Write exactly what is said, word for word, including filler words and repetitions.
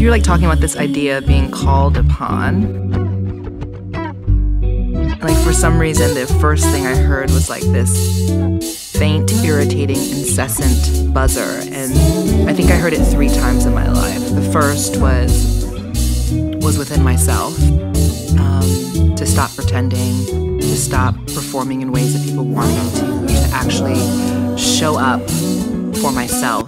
you're like talking about this idea of being called upon. Like for some reason, the first thing I heard was like this faint, irritating, incessant buzzer. And I think I heard it three times in my life. The first was, was within myself, um, to stop pretending, to stop performing in ways that people want me to, to actually show up for myself